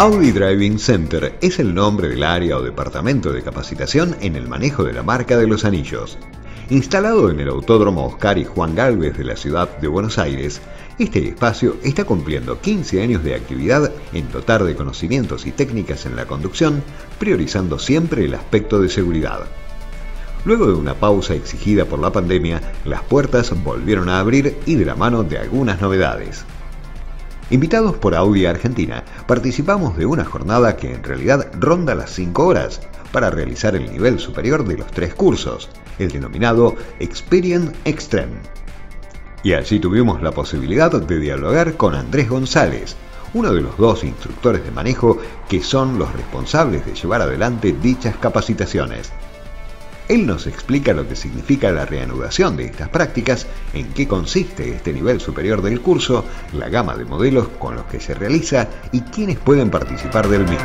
Audi Driving Center es el nombre del área o departamento de capacitación en el manejo de la marca de los anillos. Instalado en el Autódromo Oscar y Juan Gálvez de la ciudad de Buenos Aires, este espacio está cumpliendo 15 años de actividad en dotar de conocimientos y técnicas en la conducción, priorizando siempre el aspecto de seguridad. Luego de una pausa exigida por la pandemia, las puertas volvieron a abrir y de la mano de algunas novedades. Invitados por Audi Argentina, participamos de una jornada que en realidad ronda las 5 horas para realizar el nivel superior de los 3 cursos, el denominado Experience Extreme. Y allí tuvimos la posibilidad de dialogar con Andrés González, uno de los 2 instructores de manejo que son los responsables de llevar adelante dichas capacitaciones. Él nos explica lo que significa la reanudación de estas prácticas, en qué consiste este nivel superior del curso, la gama de modelos con los que se realiza y quiénes pueden participar del mismo.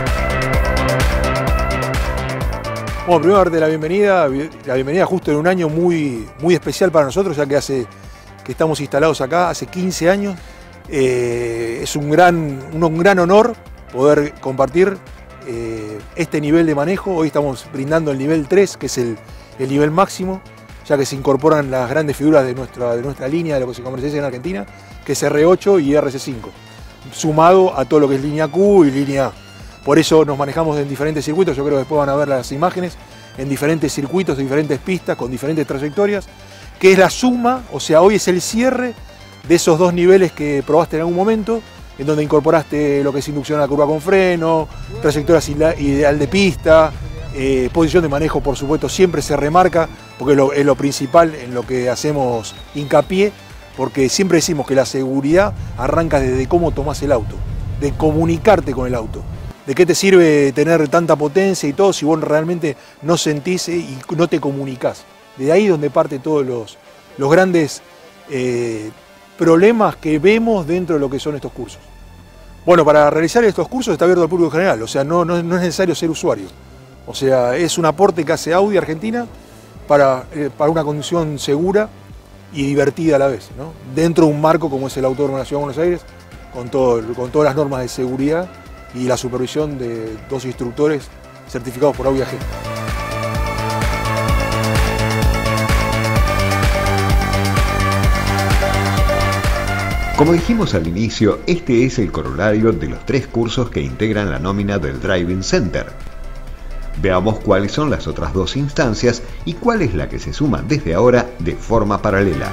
Bueno, primero darte la bienvenida justo en un año muy especial para nosotros, ya que estamos instalados acá hace 15 años. Es un gran honor poder compartir este nivel de manejo. Hoy estamos brindando el nivel 3, que es el nivel máximo, ya que se incorporan las grandes figuras de nuestra línea, de lo que se comercializa en Argentina, que es R8 y RC5, sumado a todo lo que es línea Q y línea A. Por eso nos manejamos en diferentes circuitos. Yo creo que después van a ver las imágenes, en diferentes circuitos, en diferentes pistas, con diferentes trayectorias, que es la suma, o sea, hoy es el cierre de esos 2 niveles que probaste en algún momento, en donde incorporaste lo que es inducción a la curva con freno, trayectoria ideal de pista, posición de manejo, por supuesto, siempre se remarca, porque es lo principal en lo que hacemos hincapié, porque siempre decimos que la seguridad arranca desde cómo tomás el auto, de comunicarte con el auto. ¿De qué te sirve tener tanta potencia y todo si vos realmente no sentís y no te comunicás? De ahí donde parte todos los grandes problemas que vemos dentro de lo que son estos cursos. Bueno, para realizar estos cursos está abierto al público general, o sea, no es necesario ser usuario. O sea, es un aporte que hace Audi Argentina para una conducción segura y divertida a la vez, ¿no? Dentro de un marco como es el Autódromo de la Ciudad de Buenos Aires, con todas las normas de seguridad y la supervisión de 2 instructores certificados por Audi AG. Como dijimos al inicio, este es el corolario de los 3 cursos que integran la nómina del Driving Center. Veamos cuáles son las otras 2 instancias y cuál es la que se suma desde ahora de forma paralela.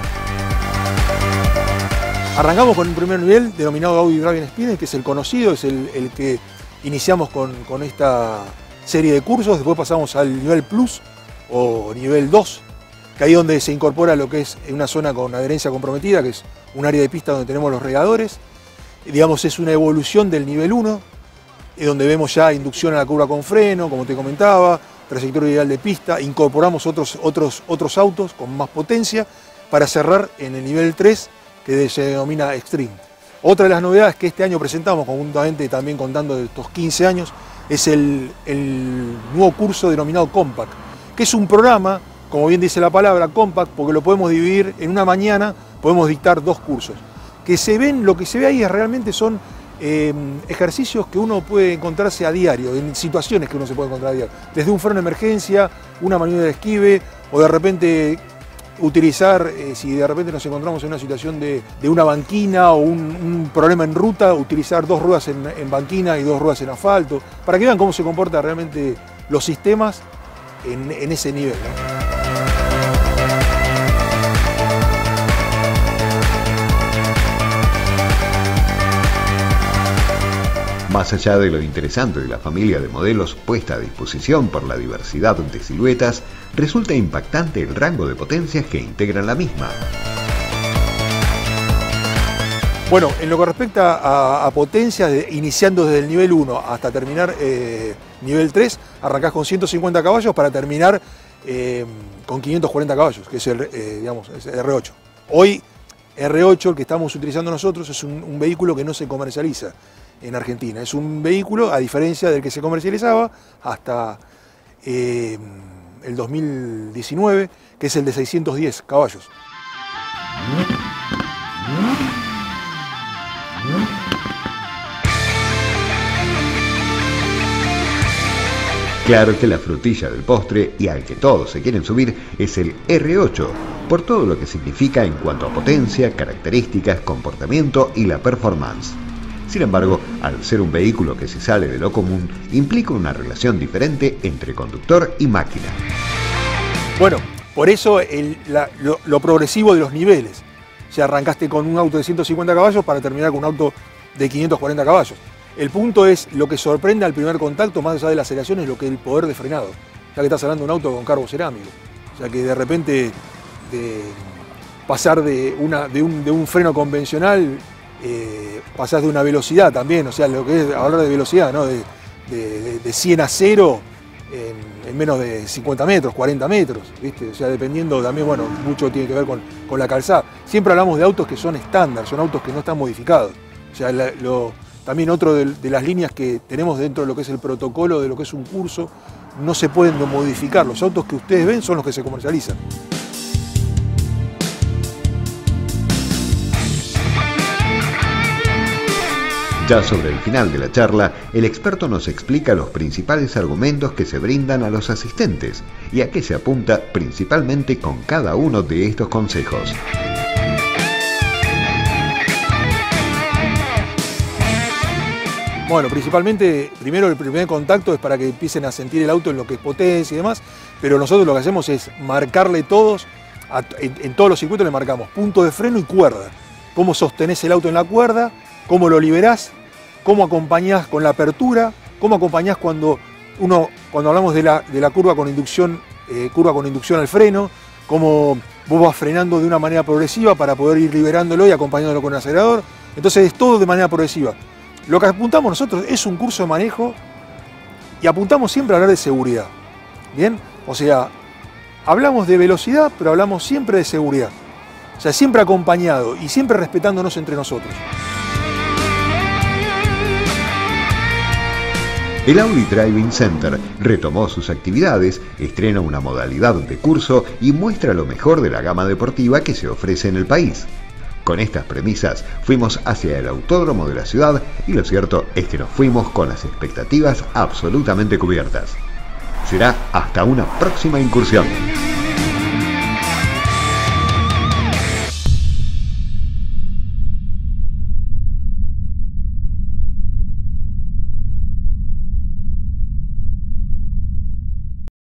Arrancamos con un primer nivel denominado Audi Driving Experience, que es el conocido, es el que iniciamos con esta serie de cursos. Después pasamos al nivel Plus o nivel 2, que ahí es donde se incorpora lo que es una zona con adherencia comprometida, que es un área de pista donde tenemos los regadores. Digamos, es una evolución del nivel 1, donde vemos ya inducción a la curva con freno, como te comentaba, trayectoria ideal de pista, incorporamos otros autos con más potencia para cerrar en el nivel 3, que se denomina Extreme. Otra de las novedades que este año presentamos, conjuntamente también contando de estos 15 años, es el nuevo curso denominado Compact, que es un programa, como bien dice la palabra, Compact, porque lo podemos dividir en una mañana, podemos dictar 2 cursos. Lo que se ve ahí realmente son ejercicios que uno puede encontrarse a diario, en situaciones que uno se puede encontrar a diario. Desde un freno de emergencia, una maniobra de esquive, o de repente utilizar, si de repente nos encontramos en una situación de una banquina o un problema en ruta, utilizar 2 ruedas en banquina y 2 ruedas en asfalto, para que vean cómo se comportan realmente los sistemas en ese nivel, ¿no? Más allá de lo interesante de la familia de modelos puesta a disposición por la diversidad de siluetas, resulta impactante el rango de potencias que integran la misma. Bueno, en lo que respecta a potencias, iniciando desde el nivel 1 hasta terminar nivel 3, arrancás con 150 caballos para terminar con 540 caballos, que es el R8. Hoy, R8, el que estamos utilizando nosotros, es un vehículo que no se comercializa en Argentina. Es un vehículo, a diferencia del que se comercializaba hasta el 2019, que es el de 610 caballos. Claro que la frutilla del postre y al que todos se quieren subir es el R8, por todo lo que significa en cuanto a potencia, características, comportamiento y la performance. Sin embargo, al ser un vehículo que se sale de lo común, implica una relación diferente entre conductor y máquina. Bueno, por eso lo progresivo de los niveles. O sea, arrancaste con un auto de 150 caballos para terminar con un auto de 540 caballos. El punto es, lo que sorprende al primer contacto, más allá de la aceleración, es lo que es el poder de frenado. Ya que estás hablando de un auto con carbo cerámico. O sea que de repente pasar de un freno convencional, pasás de una velocidad también, o sea, lo que es hablar de velocidad, ¿no? De 100 a 0 en menos de 50 metros, 40 metros, ¿viste? O sea, dependiendo también, bueno, mucho tiene que ver con la calzada. Siempre hablamos de autos que son estándar, son autos que no están modificados. O sea, también otro de las líneas que tenemos dentro de lo que es el protocolo de lo que es un curso, no se pueden modificar. Los autos que ustedes ven son los que se comercializan. Ya sobre el final de la charla, el experto nos explica los principales argumentos que se brindan a los asistentes y a qué se apunta principalmente con cada uno de estos consejos. Bueno, principalmente, primero el primer contacto es para que empiecen a sentir el auto en lo que es potencia y demás, pero nosotros lo que hacemos es marcarle todos, en todos los circuitos le marcamos punto de freno y cuerda. Cómo sostenés el auto en la cuerda, cómo lo liberás, cómo acompañás con la apertura, cómo acompañás cuando hablamos de la curva con inducción al freno, cómo vos vas frenando de una manera progresiva para poder ir liberándolo y acompañándolo con el acelerador. Entonces es todo de manera progresiva. Lo que apuntamos nosotros es un curso de manejo y apuntamos siempre a hablar de seguridad. ¿Bien? O sea, hablamos de velocidad, pero hablamos siempre de seguridad. O sea, siempre acompañado y siempre respetándonos entre nosotros. El Audi Driving Center retomó sus actividades, estrena una modalidad de curso y muestra lo mejor de la gama deportiva que se ofrece en el país. Con estas premisas fuimos hacia el autódromo de la ciudad y lo cierto es que nos fuimos con las expectativas absolutamente cubiertas. Será hasta una próxima incursión.